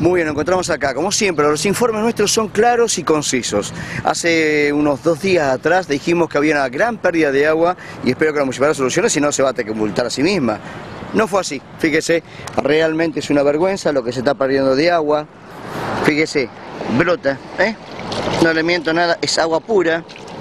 Muy bien, nos encontramos acá. Como siempre, los informes nuestros son claros y concisos. Hace unos 2 días atrás dijimos que había una gran pérdida de agua y espero que la municipalidad solucione, si no se va a tener que multar a sí misma. No fue así, fíjese, realmente es una vergüenza lo que se está perdiendo de agua. Fíjese, brota, no le miento nada, es agua pura.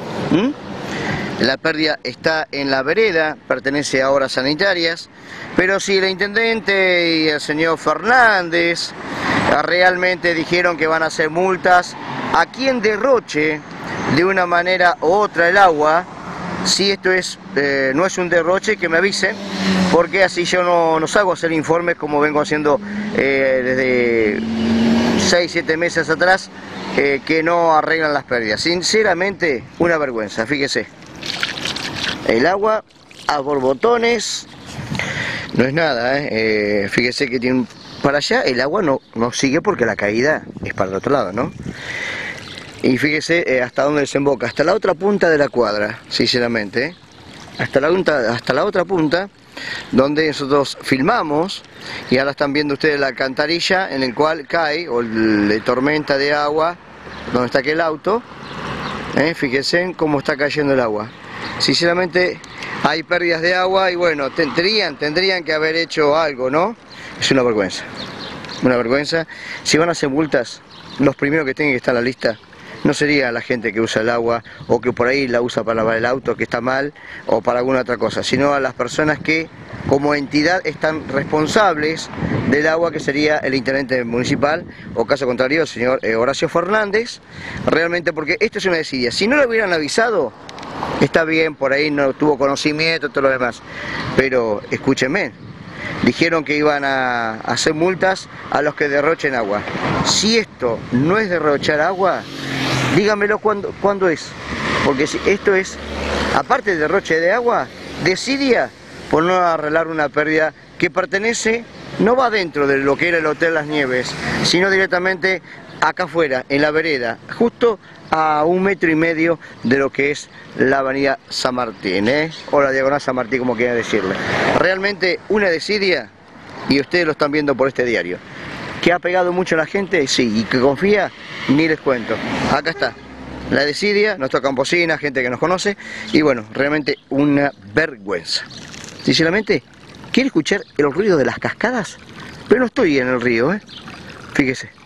La pérdida está en la vereda, pertenece a Obras Sanitarias, pero si el intendente y el señor Fernández realmente dijeron que van a hacer multas a quien derroche de una manera u otra el agua, si esto no es un derroche, que me avisen, porque así yo no salgo a hacer informes como vengo haciendo desde 6-7 meses atrás, que no arreglan las pérdidas. Sinceramente, una vergüenza, fíjese. El agua a borbotones, no es nada, fíjese que tiene para allá, el agua no sigue porque la caída es para el otro lado, ¿no? Y fíjese hasta dónde desemboca, hasta la otra punta de la cuadra, sinceramente, hasta la otra punta, donde nosotros filmamos, y ahora están viendo ustedes la alcantarilla en el cual cae, o la tormenta de agua, donde está aquel auto, fíjense cómo está cayendo el agua. Sinceramente hay pérdidas de agua y bueno, tendrían que haber hecho algo, ¿no? Es una vergüenza, una vergüenza. Si van a hacer multas, los primeros que tienen que estar en la lista no sería la gente que usa el agua o que por ahí la usa para lavar el auto, que está mal, o para alguna otra cosa, sino a las personas que como entidad están responsables del agua, que sería el intendente municipal, o caso contrario el señor Horacio Fernández, realmente, porque esto es una desidia. Si no lo hubieran avisado, está bien, por ahí no tuvo conocimiento, todo lo demás, pero escúchenme, dijeron que iban a hacer multas a los que derrochen agua. Si esto no es derrochar agua, dígamelo cuándo es, porque si esto es, aparte de derroche de agua, desidia por no arreglar una pérdida que pertenece, no va dentro de lo que era el Hotel Las Nieves, sino directamente acá afuera, en la vereda, justo a 1,5 metros de lo que es la avenida San Martín, o la diagonal San Martín, como quieran decirle. Realmente una desidia, y ustedes lo están viendo por este diario. ¿Que ha pegado mucho a la gente? Sí, y que confía, ni les cuento. Acá está, la desidia, nuestra camposina, gente que nos conoce, y bueno, realmente una vergüenza. Sinceramente, ¿quiere escuchar el ruido de las cascadas? Pero no estoy en el río, fíjese.